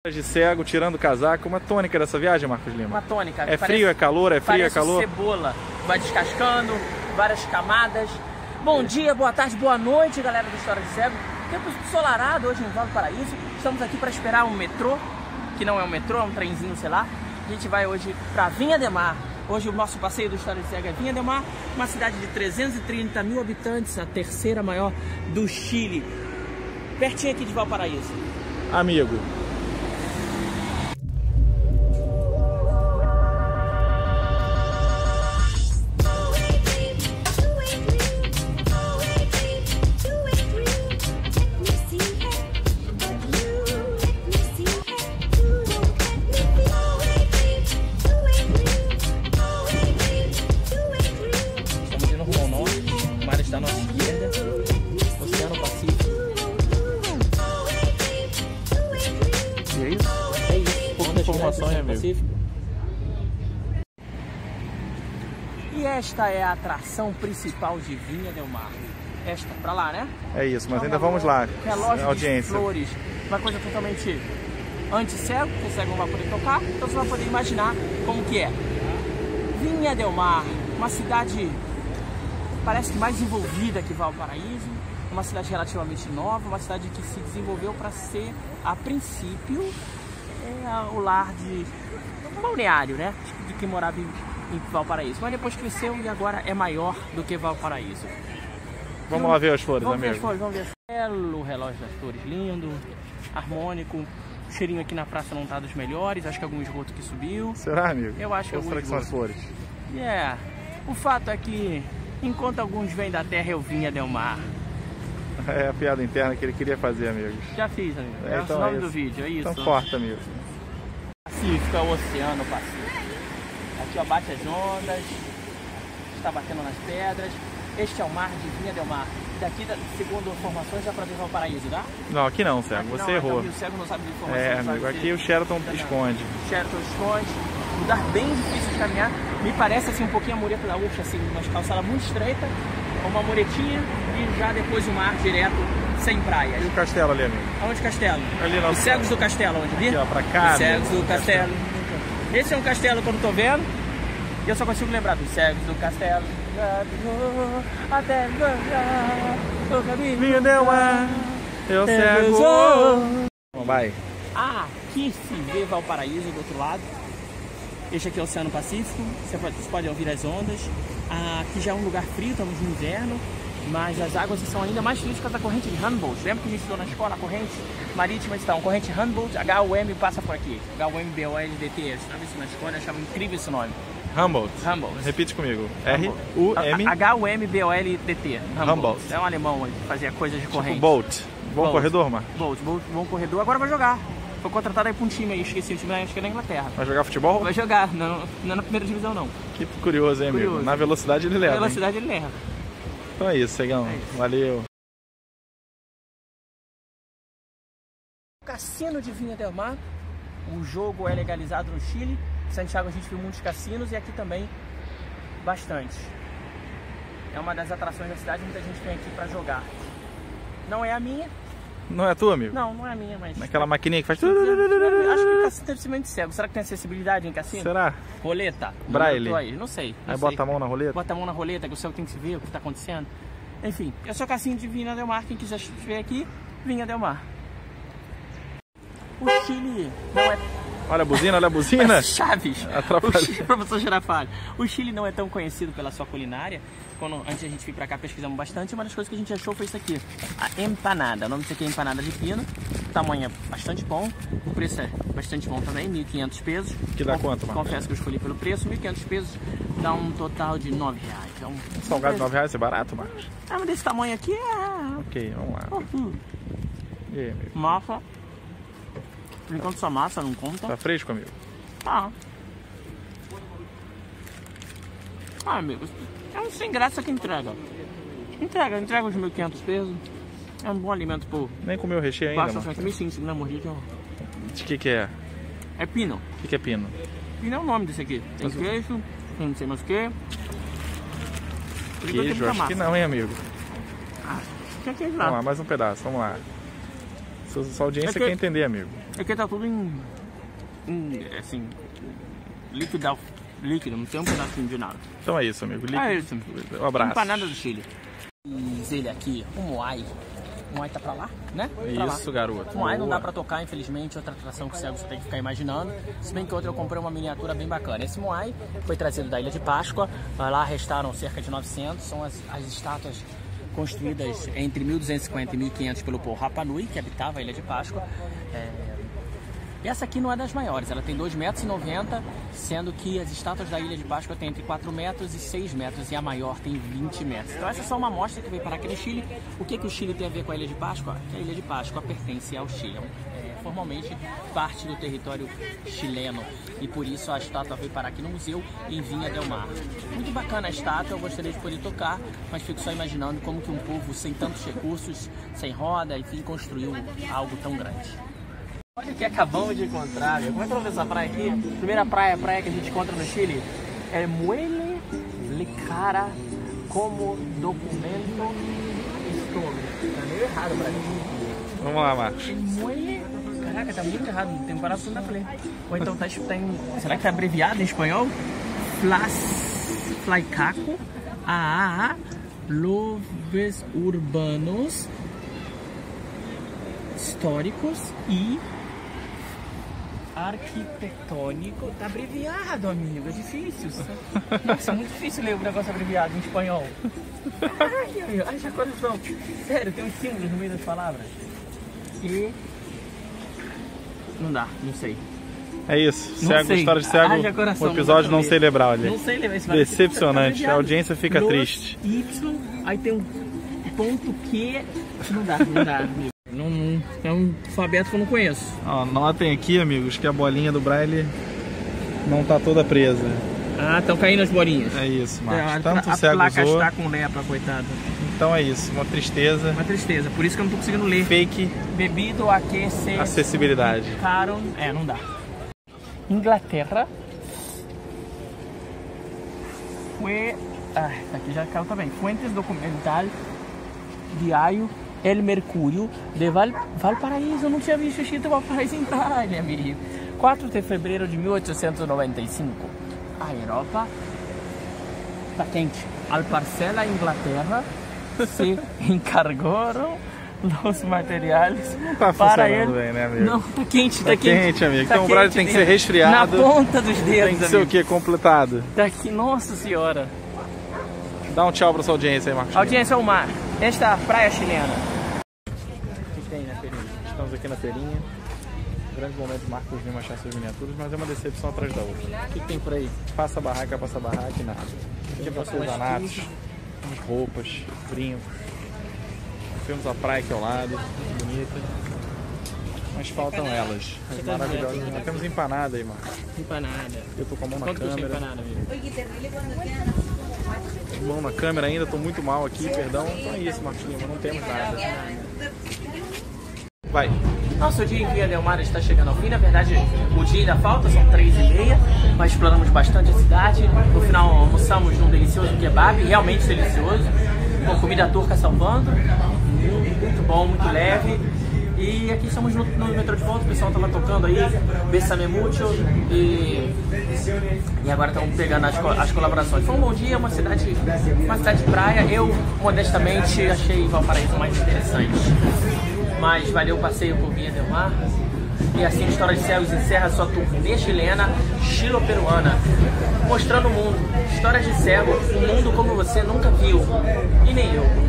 De cego, tirando o casaco. Uma tônica dessa viagem, Marcos Lima? Uma tônica. É frio, é calor, é frio, é calor? Cebola. Vai descascando, várias camadas. Bom dia, boa tarde, boa noite, galera do História de Cego. Tempo ensolarado hoje em Valparaíso. Estamos aqui para esperar um metrô, que não é um metrô, é um trenzinho, sei lá. A gente vai hoje para Viña del Mar. Hoje o nosso passeio do História de Cego é Viña del Mar, uma cidade de 330 mil habitantes, a terceira maior do Chile. Pertinho aqui de Valparaíso. Amigo. Da nossa esquerda, Oceano Pacífico. E é isso? É isso. Pouca informação, hein, amigo? E esta é a atração principal de Viña del Mar. Esta, pra lá, né? É isso, mas ainda vamos lá. Relógio de flores. Uma coisa totalmente anti-cego, que o cego não vai poder tocar, então você vai poder imaginar como que é. Viña del Mar, uma cidade parece que mais desenvolvida que Valparaíso, uma cidade relativamente nova, uma cidade que se desenvolveu para ser, a princípio, o lar de um balneário, né? De quem morava em Valparaíso. Mas depois cresceu e agora é maior do que Valparaíso. Vamos lá ver as flores, vamos amigo. Ver as flores, vamos ver. Belo relógio das flores, lindo, harmônico. O cheirinho aqui na praça não tá dos melhores, acho que algum esgoto que subiu. Será, amigo? Eu acho que algum esgoto. São as flores. O fato é que enquanto alguns vêm da terra, eu Viña del Mar. É a piada interna que ele queria fazer, amigos. Já fiz, amigo. É então o nome do vídeo, é isso. Então corta, amigo. Pacífico é o Oceano Pacífico. Aqui, ó, bate as ondas, está batendo nas pedras. Este é o mar de Viña del Mar. Daqui, segundo informações, dá pra ver Valparaíso, tá? Não, aqui não, cego. Aqui você não, errou. Então, o cego não sabe de informações. Amigo, aqui o Sheraton esconde. Sheraton esconde. Lugar bem difícil de caminhar. Me parece assim um pouquinho a mureta da Urcha, assim, uma calçada muito estreita, uma muretinha e já depois o mar direto, sem praia. E o castelo ali, amigo? Aonde o castelo? Ali não. Os Cegos do Castelo, onde vi? Aqui, ó, pra cá. Os Cegos do Castelo. Esse é um castelo que eu não tô vendo. E eu só consigo lembrar dos Cegos do Castelo. Até Viña del Mar, eu cego. Vai. Aqui se vê Valparaíso do outro lado. Este aqui é o Oceano Pacífico. Vocês podem ouvir as ondas. Aqui já é um lugar frio, estamos no inverno. Mas as águas são ainda mais frias por causa da corrente de Humboldt. Lembra que a gente estudou na escola? A corrente marítima está. A corrente Humboldt, HUM passa por aqui. HUMBOLDT. Eu estava isso na escola, eu achava incrível esse nome. Humboldt. Humboldt. Repite comigo. R-U-M... HUMBOLDT. Humboldt. É um alemão que fazia coisas de corrente. Tipo Bolt. Bom corredor, Marcos? Bolt, bom corredor. Agora vai jogar. Foi contratado aí pra um time aí, esqueci o time, acho que é na Inglaterra. Vai jogar futebol? Vai jogar, não é na primeira divisão não. Que curioso, hein, amigo? Na velocidade ele leva. Na velocidade ele leva. Então é isso, Cegão. Valeu. Cassino de Viña del Mar. O jogo é legalizado no Chile. Em Santiago a gente viu muitos cassinos e aqui também bastante. É uma das atrações da cidade, muita gente vem aqui pra jogar. Não é a minha. Não é a tua, amigo? Não, não é a minha, mas... Naquela maquininha que faz... Acho que o cassino deve ser muito cego. Será que tem acessibilidade em cassino? Será? Roleta? Braille? Não sei. Aí bota a mão na roleta? Bota a mão na roleta, que o cego tem que se ver o que está acontecendo. Enfim, eu sou Cassino de Viña del Mar. Quem quiser ver aqui, Viña del Mar. O Chile não é... Olha a buzina, olha a buzina. Chaves. Atrapalha. Professor Girafalho. O Chile não é tão conhecido pela sua culinária. Antes da gente vir pra cá, pesquisamos bastante. Uma das coisas que a gente achou foi isso aqui. A empanada. O nome disso aqui é empanada de pino. O tamanho é bastante bom. O preço é bastante bom também, 1.500 pesos. Que dá quanto, Marcos? Confesso que eu escolhi pelo preço. 1.500 pesos dá um total de R$9. Então, salgado de R$9 é barato, Marcos? Mas desse tamanho aqui é... Ok, vamos lá. E aí, amigo? Massa. Por enquanto só massa, não conta. Tá fresco, amigo? Tá. Amigo, é um sem graça que entrega. Entrega os 1.500 pesos. É um bom alimento por... Nem comeu o recheio ainda, mano? Basta 1.500 na mordida. De que é? É pino. O que é pino? Pino é o nome desse aqui. Tem queijo, não sei mais o que. Queijo? Acho que não, hein, amigo? Tinha queijo lá. Vamos lá, mais um pedaço, vamos lá. Sua audiência quer entender, amigo. Aqui tá tudo assim, líquido, não tem um pedacinho de nada. Então é isso, amigo. É isso. Um abraço. Empanada do Chile. Diz ele aqui, o Moai. O Moai tá pra lá, né? Pra isso, lá. garoto. O Moai não dá pra tocar, infelizmente. Outra atração que o cego você tem que ficar imaginando. Se bem que outra eu comprei uma miniatura bem bacana. Esse Moai foi trazido da Ilha de Páscoa. Lá restaram cerca de 900. São as estátuas construídas entre 1250 e 1500 pelo povo Rapa Nui, que habitava a Ilha de Páscoa. E essa aqui não é das maiores, ela tem 2,90 metros, sendo que as estátuas da Ilha de Páscoa tem entre 4 metros e 6 metros e a maior tem 20 metros. Então essa é só uma amostra que veio parar aqui no Chile. O que o Chile tem a ver com a Ilha de Páscoa? Que a Ilha de Páscoa pertence ao Chile, formalmente parte do território chileno, e por isso a estátua veio parar aqui no museu em Viña del Mar. Muito bacana a estátua, eu gostaria de poder tocar, mas fico só imaginando como que um povo sem tantos recursos, sem roda, enfim, construiu algo tão grande. Olha o que acabamos de encontrar, como é que eu vou ver essa praia aqui? Primeira praia que a gente encontra no Chile é Muelle de Cara como documento histórico. Tá meio errado pra mim. Vamos lá, Marcos. Muelle... Caraca, tá muito errado, tem parado tudo na frente. Ou então tá em... Será que tá abreviado em espanhol? Flycaco AAA Loves Urbanos Históricos e Arquitetônico. Tá abreviado, amigo, é difícil. Nossa, é muito difícil ler um negócio abreviado em espanhol. Ai, amigo, haja coração. Sério, tem uns símbolos no meio das palavras. E... não dá, não sei. É isso, cego, história de cego, o episódio não sei lembrar, olha. Não sei lembrar. Decepcionante, a audiência fica triste. Y, aí tem um ponto Q, não dá, amigo. Não, é um alfabeto que eu não conheço. Ó, notem aqui, amigos, que a bolinha do Braille não tá toda presa. Ah, estão caindo as bolinhas. É isso, Marcos. Tanto o cego usou. A placa está com lepra, coitado. Então é isso, uma tristeza. Uma tristeza, por isso que eu não tô conseguindo ler. Fake. Bebido a que se... acessibilidade. Caro. Não dá. Inglaterra. Aqui já caiu também. Fuentes documental Diário El Mercúrio de Valparaíso. Eu não tinha visto escrito Valparaíso em Itália, amigo. 4 de fevereiro de 1895. A Europa está quente. Al parcela Inglaterra se encargaram os materiais. Não tá funcionando bem, né, amigo? Não, tá quente, tá quente, amigo. Então o Braille tem que ser resfriado. Na ponta dos dedos, tem que ser o quê? Completado. Daqui, nossa senhora. Dá um tchau pra sua audiência aí, Marcos. Audiência ao mar. Esta é a praia chilena. O que tem na feirinha? Estamos aqui na feirinha. Grande momento de Marcos vir achar suas miniaturas, mas é uma decepção atrás da outra. O que tem por aí? Passa barraca e nada. Aqui é para artesanatos, roupas, brincos. Temos a praia aqui ao lado, muito bonita. Mas faltam elas, as maravilhosas. Nós temos empanada aí, Marcos. Empanada. Eu tô com a mão na câmera. Quanto custa empanada, amigo? Mão na câmera ainda, tô muito mal aqui, perdão. Então é isso, Marquinhos, não temos nada. Vai. Nosso dia em Viña del Mar está chegando ao fim. Na verdade, o dia ainda falta, são 3h30, mas exploramos bastante a cidade. No final, almoçamos num delicioso kebab, realmente delicioso, com comida turca salvando. Muito bom, muito leve. E aqui estamos no metrô de volta, o pessoal estava tocando aí, Bésame Mucho, e agora estamos pegando as colaborações. Foi um bom dia, uma cidade de praia. Eu, modestamente, achei Valparaíso mais interessante. Mas valeu o passeio por Viña del Mar. E assim a História de Cegos encerra sua turnê chilena, chilo-peruana, mostrando o mundo, histórias de cego, um mundo como você nunca viu, e nem eu.